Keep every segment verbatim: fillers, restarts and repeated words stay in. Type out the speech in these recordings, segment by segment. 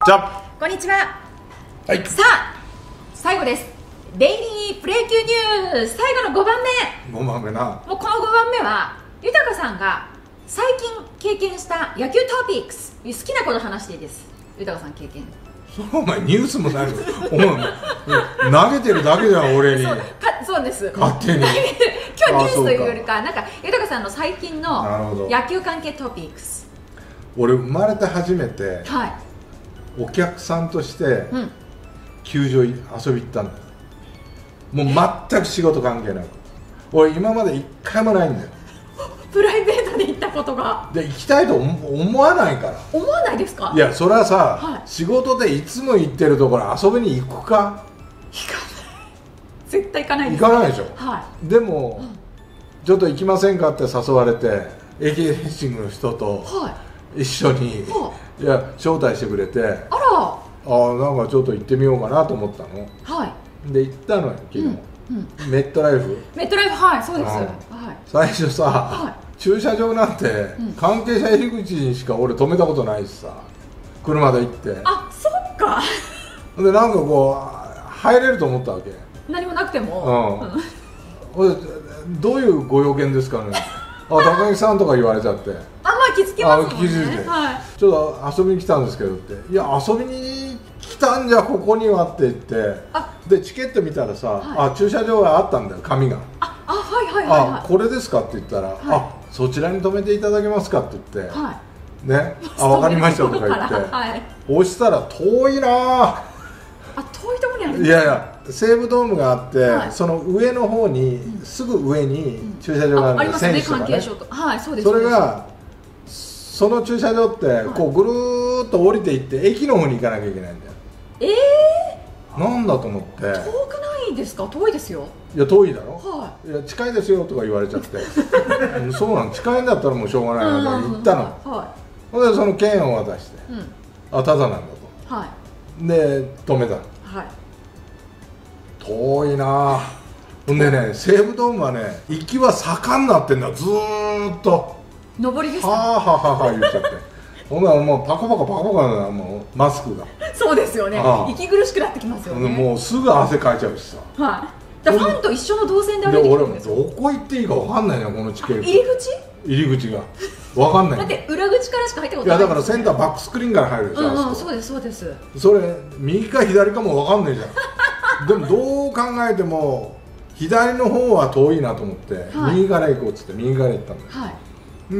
じゃこんにちは。 はい、 さあ最後です。デイリープロ野球ニュース最後のごばんめ。 ごばんめな。 もうこのごばんめは豊さんが最近経験した野球トピックス、好きなこと話していいです。豊さん経験。 そうお前ニュースもなる。お前投げてるだけじゃん俺に。 そうかそうです。 勝手に。 今日ニュースというよりかなんか豊さんの最近の野球関係トピックス。 俺生まれて初めて、 はい、 お客さんとして、うん、球場遊び行ったんだよ。もう全く仕事関係なく。俺今まで一回もないんだよ。 プライベートで行ったことが。で行きたいと思わないから。 思わないですか。 いやそれはさ、 はい、 仕事でいつも行ってるところ遊びに行くか。 行かない。絶対行かないです。 行かないでしょ。 はい、 でも、うん、ちょっと行きませんかって誘われて エーケー レーシングの人と、はい、一緒に、はい、いや招待してくれて、あらあなんかちょっと行ってみようかなと思ったの。はいで行ったのよ昨日、うんうん、メットライフメットライフはいそうです、はい、 最初さ、はい、駐車場なんて、うん、関係者入り口にしか俺止めたことないしさ車で行ってあそっかでなんかこう入れると思ったわけ何もなくてもうん、うん、どういうご用件ですかねあ高木さんとか言われちゃってあまあ気づきますもんね。気づいて、 はい、ちょっと遊びに来たんですけどっていや遊びに来たんじゃここにはって言ってでチケット見たらさ、はい、あ駐車場があったんだよ紙がああはいはいはい、はい、 あこれですかって言ったら、はい、あそちらに止めていただけますかって言って、はい、ねあ分かりましたとか言って、はい、押したら遠いなあ遠いところにあるんですか。 いやいや西武ドームがあって、はい、その上の方に、うん、すぐ上に駐車場があるんだよ、うん、選手とかね、 はい、そうです。 それがその駐車場って、はい、こうぐるーっと降りていって駅の方に行かなきゃいけないんだよ。ええー、なんだと思って遠くないですか。遠いですよ。 いや遠いだろ、 はい、 いや近いですよとか言われちゃってそうなの近いんだったらもうしょうがないので行ったの、はい、ほんでその券を渡して、うん、あただなんだと、はい、で止めた。はい遠いなほんでね西武ドームはね行きは坂になってんだずーっと上りですか。 はあはあはあ言っちゃってほんならもうパカパカパカパカなもうマスクがそうですよねああ息苦しくなってきますよね。 もうすぐ汗かいちゃうしさはいファンと一緒の動線で歩いてくるんですよ。 俺もどこ行っていいか分かんないのこのチケット入り口入り口が分かんないだって裏口からしか入ったことない。 いやだからセンターバックスクリーンから入るでしょ。 うんうんそうですそうです。 それ右か左かも分かんないじゃんでもどう考えても左の方は遠いなと思って、はい、右から行こうっつって右から行ったんだよ、はい、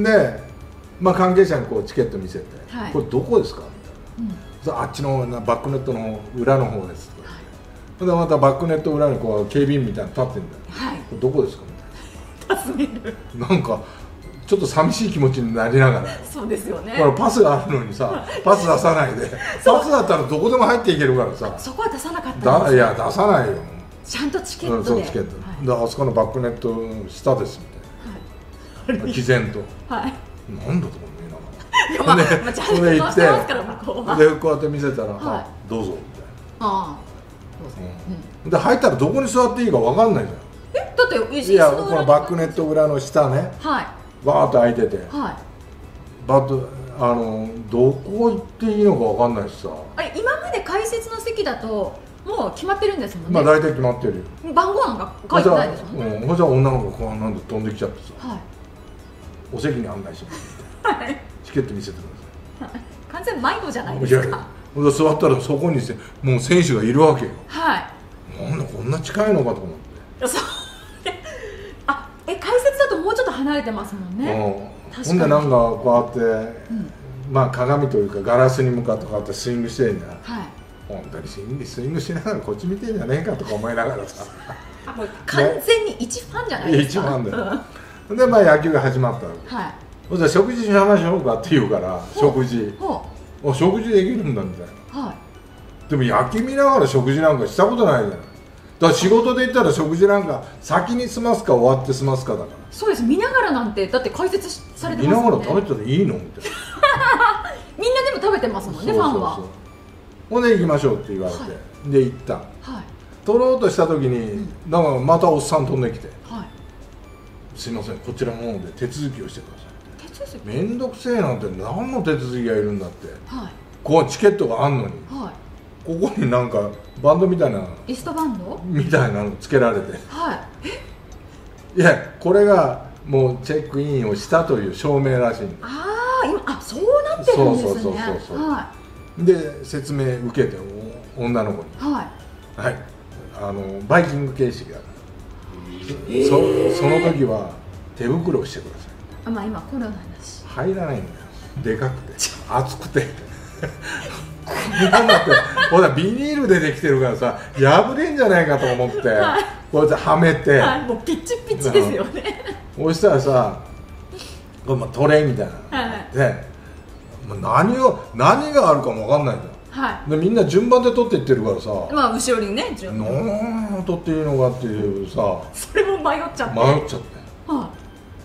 で、まあ、関係者にこうチケット見せて、はい、これどこですかみたいな、うん、あっちのバックネットの裏の方ですとか、はい、でまたバックネット裏にこう警備員みたいなの立ってるんだよ、はい、これどこですかみたいな尋ねるなんかちょっと寂しい気持ちになりながらそうですよね。 これパスがあるのにさパス出さないでパスだったらどこでも入っていけるからさそこは出さなかったんです。 いや出さないよちゃんとチケットで、うん、 そうチケット、はい、であそこのバックネット下ですみたいな、はい、毅然と、はい、なんだと思うねなんかで、まあ、ちゃんとしてますから向こうはでこうやって見せたら、はい、どうぞみたいなああ、うん、で入ったらどこに座っていいか分かんないじゃん。 えだっていやこのバックネット裏の下ね、はい、バーッと開いてて、はい、バッとあのどこ行っていいのか分かんないしさあれ今まで解説の席だともう決まってるんですもんね。 まあ大体決まってるよ。 番号なんか書いてないですもんね。 うん、ほんじゃ女の子がこうなんで飛んできちゃってさ、はい、お席に案内してもらって、はい、チケット見せてください、はい、完全迷子じゃないですか。いやいや座ったらそこにもう選手がいるわけよ。はいなんだこんな近いのかと思ってそうあえ解説だともうちょっと離れてますもんね。 うん、ほんでなんかこうやって、うん、まあ鏡というかガラスに向かってこうやってスイングしてんだよ、はい、本当にスイングスイングしながらこっち見てんじゃねえかとか思いながらさもう完全に一ファンじゃないですか。 一ファンだよでまあ野球が始まったわけ、はい、ほんで食事しましょうかって言うから食事お食事できるんだみたいな、はい、でも野球見ながら食事なんかしたことないじゃない。だから仕事で言ったら食事なんか先に済ますか終わって済ますかだから。 そうです見ながらなんてだって解説されてますもんね。 見ながら食べてたらいいのみたいなみんなでも食べてますもんねファンは。 ほんで行きましょうって言われて、はい、で行った、はい、取ろうとした時に、うん、なんかまたおっさん飛んできて、はい、すいませんこちらの方で手続きをしてください。手続きめんどくせえなんて何の手続きがいるんだって、はい、 こうチケットがあんのに、 はい、 ここになんかバンドみたいなリストバンドみたいなのつけられて、 はい、 いやこれがもうチェックインをしたという証明らしいんだ。 ああ今あそうなってるんですね。 そうそうそうそう、 はい、 で説明受けて女の子に、 はい、 はい、あのバイキング形式だから、そ, その時は手袋をしてください。 あ、まあ今コロナだし入らないんだよ、でかくて厚くてこんなんだってほらビニールでできてるからさ破れんじゃないかと思って、はい、こうやってはめて、 はい、もうピッチピチですよね。 そしたらさトレイみたいな、はい、で何を何があるかも分かんないんだよ、はい、でみんな順番で取っていってるからさ、 まあ後ろにね順番何を取っていいのかっていうさそれも迷っちゃって迷っちゃって、 はい、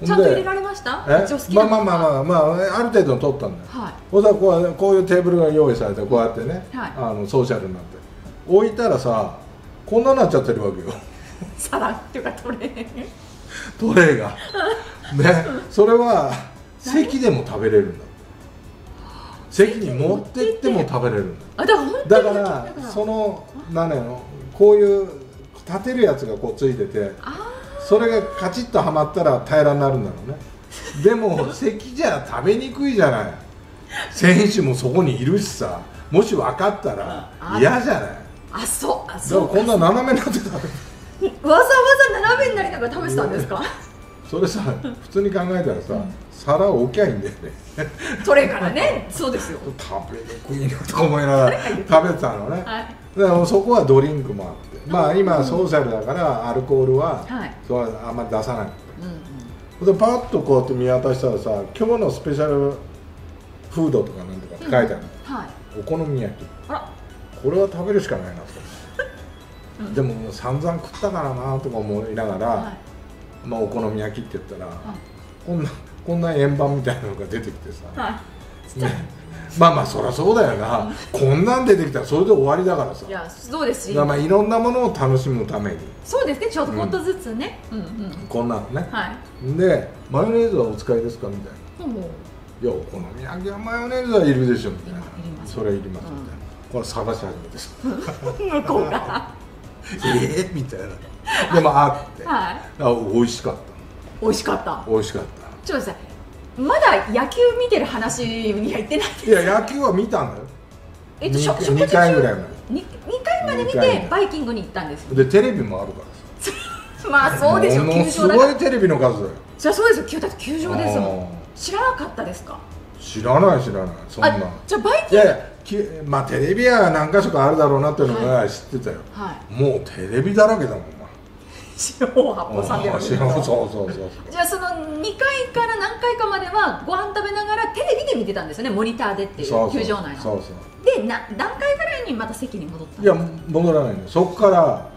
ちゃんと入れられました？ えまあまあまあまあ、まあ、ある程度取ったんだよ、はい、ほんとこうこういうテーブルが用意されてこうやってね、はい、あのソーシャルになって置いたらさこんなになっちゃってるわけよ皿っていうかトレートレーがね、それは席でも食べれるんだ。席に持ってっても食べれるんだ。だからその何やのこういう立てるやつがこうついてて、それがカチッとはまったら平らになるんだろうね。でも席じゃ食べにくいじゃない。選手もそこにいるしさ、もし分かったら嫌じゃない。 あ、そうあそうだからこんな斜めになってたわざわざ斜めになりながら食べてたんですか？ それさ普通に考えたらさ、うん、皿を置きゃいいんだよねトレーからねそうですよ食べにくいなと思いながら食べてたのね、はい、でもそこはドリンクもあって、まあ今ソーシャルだからアルコールは、はい、そうあんまり出さない、うんうん、でパッとこうやって見渡したらさ今日のスペシャルフードとかなんとかって書いてある、うんはい、お好み焼きあらこれは食べるしかないなと、うん、でももう散々食ったからなとか思いながら、はい、まあお好み焼きって言ったら、はい、こんなこんな円盤みたいなのが出てきてさ、はいね、まあまあそりゃそうだよな、うん、こんなん出てきたらそれで終わりだからさ。 いやそうですし、 まあいろんなものを楽しむためにそうですねちょっとちょっとずつね、うんうんうん、こんなのね、はい、でマヨネーズはお使いですかみたいな、うん、いやお好み焼きはマヨネーズはいるでしょみたいな、それはいりますみたいな、うん、これ探し始めてさ向こうがえーみたいなでもあって、はい、あ美味しかった美味しかった美味しかったちょっとさまだ野球見てる話には言ってないです。 いや野球は見たんだよ。 えっと食事中にかいぐらいまで 2, にかいまで見てバイキングに行ったんですよ。 でテレビもあるからさまあそうでしょ、 ものすごいテレビの数だよ。 じゃあそうですよ、だって球場ですもん。知らなかったですか？ 知らない知らないそんな。 じゃあバイキング、 いやいやまあテレビは何か所かあるだろうなっていうのが知ってたよ、はい、もうテレビだらけだもんな。 四方八方さんびゃくそうそうそうそう。 じゃあそのにかいから何回かまではご飯食べながらテレビで見てたんですよね、モニターでっていう、球場内の。そうそうでな何回ぐらいにまた席に戻ったんですか？ いや戻らないの。そこから、はい、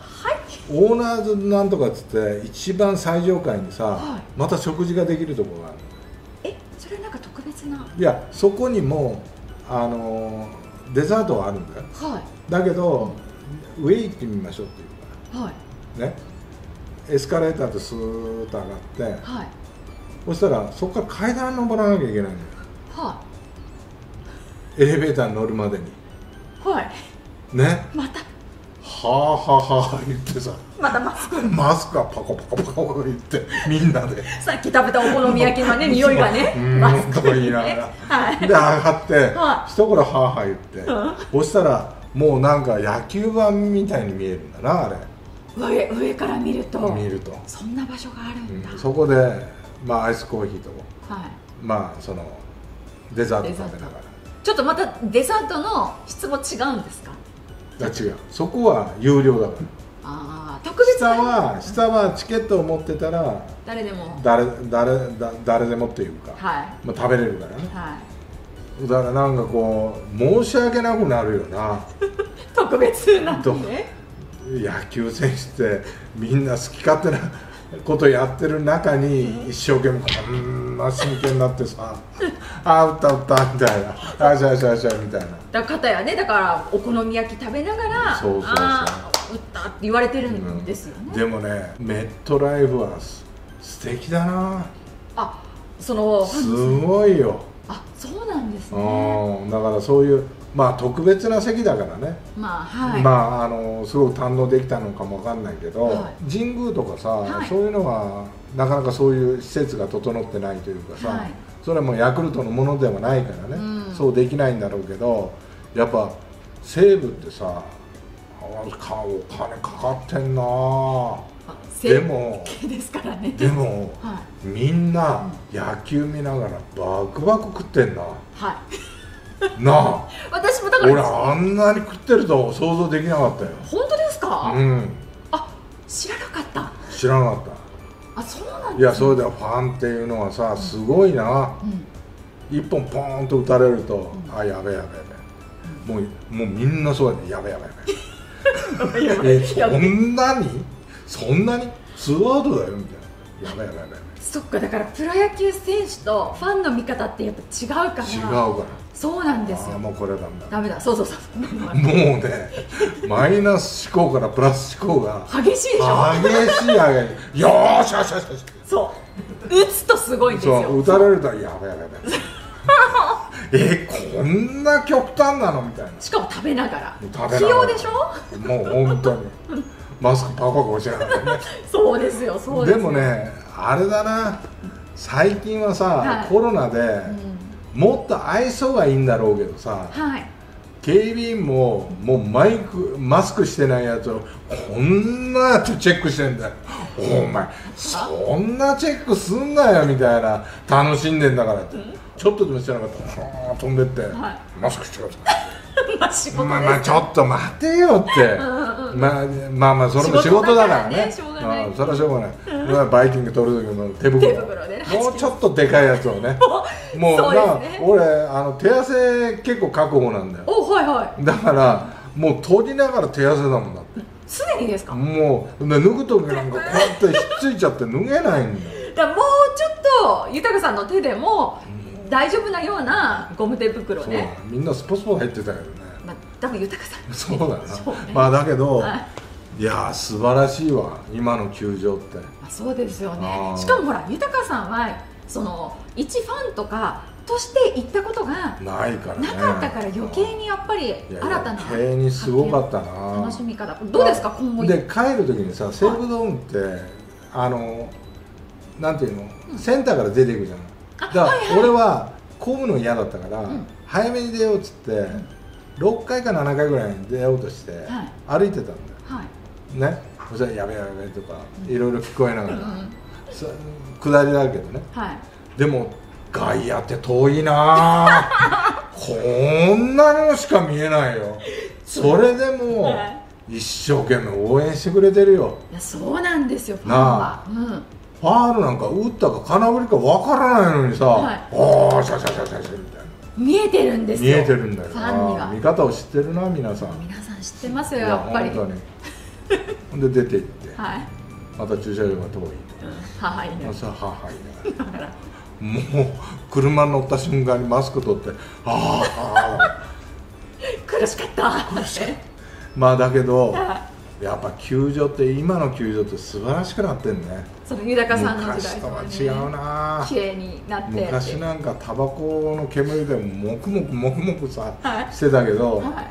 オーナーズなんとかっつって一番最上階にさ、はい、また食事ができるところがある。 えそれはなんか特別な？ いやそこにもあのデザートはあるんだよ、はい、だけど上行ってみましょうっていうから、はいね、エスカレーターでスーッと上がって、はい、そしたらそこから階段登らなきゃいけないんだよ、はい、エレベーターに乗るまでに、はいね、 またはあはあはあ言ってさ、 またマスクマスクがパコパコパコパコ言ってみんなでさっき食べたお好み焼きのね匂いがねマスクとか言いながら、はい、で上がって、はい、一頃はあはあ言って、うん、そしたらもうなんか野球盤みたいに見えるんだなあれ。 上, 上から見ると見るとそんな場所があるんだ、 うん、そこで、まあ、アイスコーヒーと、はい、まあそのデザート食べながらちょっとまたデザートの質も違うんですか？ 違う、そこは有料だから。 あ特別な下は下はチケットを持ってたら誰でも誰, 誰, 誰でもっていうか、はい、まあ、食べれるからね、はい、だからなんかこう申し訳なくなるよな特別なんでね。 野球選手ってみんな好き勝手なことやってる中に一生懸命こんな真剣になってさあ打った打ったみたいなあしゃあしゃあしゃみたいなだ方やね。だからお好み焼き食べながらそうそうそうあ打ったって言われてるんですよね、 うん、でもねメットライフは素敵だなあそのすごいよ。 あそうなんですね。 だからそういうまあ特別な席だからね、 まあはい、 まああのすごく堪能できたのかもわかんないけど、はい、神宮とかさ、はい、そういうのはなかなかそういう施設が整ってないというかさ、はい、それはもうヤクルトのものではないからね、うん、そうできないんだろうけど、やっぱ西武ってさお金かかってんな。でもですからね、 でも、はい、みんな野球見ながらバクバク食ってんな。はいなあ私もだから俺あんなに食ってると想像できなかったよ。 本当ですか？ うん。 あ、知らなかった。 知らなかった。 あ、そうなんですね。 いや、それではファンっていうのはさ、すごいな、うん、一本ポーンと打たれると、うん、あ、やべえやべえやべえ、うん、もう、もうみんなそうやね、やべえやべえやべええ、そんなにそんなにツーアウトだよみたいな、やべえやべえやべえ。 そっか、だからプロ野球選手とファンの見方ってやっぱ違うから。 違うから。 そうなんですよ。 あ、もうこれはダメだ。 ダメだ。そうそうそう。 もうね、マイナス思考からプラス思考が激しいでしょ。 激しい激しい。よーしよしよしよし。 そう。打つとすごいんですよ。 そう、打たれるとやべえやべえやべえ。え、こんな極端なのみたいな。 しかも食べながら。器用でしょ。 もう本当に。マスクパコパコしながらね。 そうですよ、そうですよ。 でもね、あれだな。最近はさ、はい、コロナで、うん、もっと愛想がいいんだろうけどさ、はい、警備員ももうマイクマスクしてないやつをこんなやつチェックしてんだよ。お前そんなチェックすんなよみたいな、楽しんでんだからって、うん、ちょっとでもしてなかったら飛んでって、はい、マスクしてください。まあ仕事まあまあちょっと待てよって、うんうん、まあまあまあそれも仕事だからね、それはしょうがない、まあ、バイキング取る時の手袋、手袋で、ね、もうちょっとでかいやつをねもうそうですね、俺あの手汗結構確保なんだよ。 お、はいはい、 だからもう取りながら手汗だもんだって。 すでにですか？ もう脱ぐ時なんかこうやってひっついちゃって脱げないんだよ。 だからもうちょっと豊さんの手でも大丈夫なようなゴム手袋ね。 みんなスポスポ入ってたけどね。 まあ、多分豊さんそうだな、ね、まあだけど、はい、いやー素晴らしいわ今の球場って。 あ、そうですよね。しかもほら豊さんはその一ファンとかとして行ったことがないからね、 なかったから余計にやっぱり新たな余計にすごかったな、 楽しみ方。どうですか今後。 で帰る時にさ、西武ドームってあのなんていうの、うん、センターから出ていくじゃん。だから、はいはい、俺は混むの嫌だったから、うん、早めに出ようっつって、うん、ろっかいかななかいぐらいに出ようとして、はい、歩いてたんだよ、はい、ね。そしたらやべやべとか、うん、いろいろ聞こえながら、うん、下りだけどね、はい、でも外野って遠いなこんなのしか見えないよ。それでも、はい、一生懸命応援してくれてるよ。 いやそうなんですよ、ファンは、うん、 ファールなんか打ったか空振りかわからないのにさ、はい、ああシャシャシャシャシャみたいな見えてるんですよ。 見えてるんだよ。 ファンには見方を知ってるな皆さん。 皆さん知ってますよやっぱり。 本当にほんで出て行って、はい、また駐車場が遠い、うん、 母いね朝母いねだからもう車乗った瞬間にマスク取ってああ苦しかった苦しかったまあだけどやっぱ球場って今の球場って素晴らしくなってんね。 その豊さんの時代とは違うな。 綺麗になって昔なんかタバコの煙でももくもくもくもくさ、はい、してたけど、はい、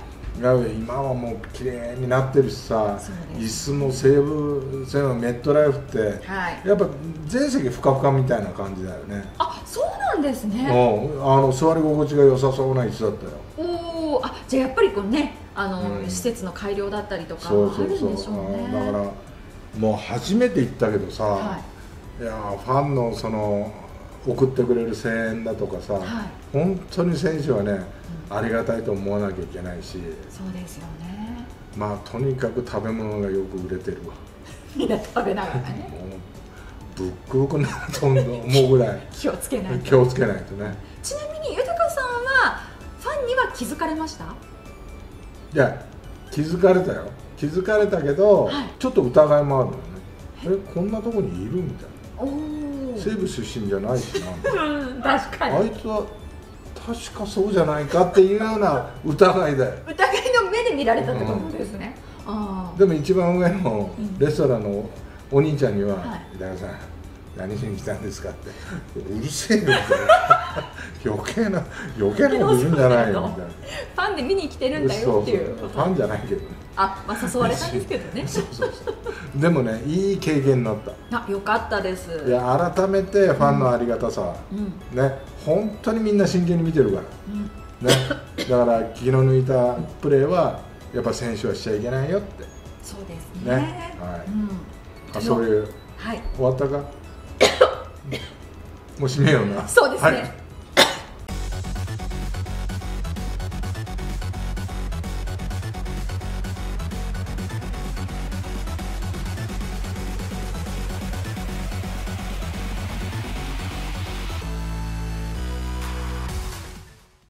今はもう綺麗になってるしさ、椅子も西武線のメットライフって、はい、やっぱ全席ふかふかみたいな感じだよね。 あ、そうなんですね。 うん、あの座り心地が良さそうな椅子だったよ。 おお、あ、じゃあやっぱりこうね、あの、うん、施設の改良だったりとかあるんでしょうね。そうそうそう、 だからもう初めて行ったけどさ、はい、いやファンのその送ってくれる声援だとかさ、はい、本当に選手はね、うん、ありがたいと思わなきゃいけないし。 そうですよね。 まあとにかく食べ物がよく売れてるわ。 みんな食べながらね。もうぶっくぶくなると思うぐらい気をつけないと。 気をつけないとね。 ちなみに豊さんはファンには気づかれました？ いや気づかれたよ。気づかれたけど、はい、ちょっと疑いもあるのね。え、こんなとこにいるみたいな。お西武出身じゃないしな確かにあいつは確かそうじゃないかっていうような疑いだよ。 疑いの目で見られたってことですね、うん、あでも一番上のレストランのお兄ちゃんには「豊さん何しに来たんですかってうるせえよって余計な余計なこと言うんじゃないよみたいなファンで見に来てるんだよっていうそうそうファンじゃないけどねあ、まあ、誘われたんですけどねそうそうそうでもねいい経験になったあ、よかったです。 いや改めてファンのありがたさ、うん、ね本当にみんな真剣に見てるから、うんね、だから気の抜いたプレーはやっぱ選手はしちゃいけないよってそうですね、ねはい、 うん、 あそういう、 はい、 終わったかもう締めようなそうですね、 はい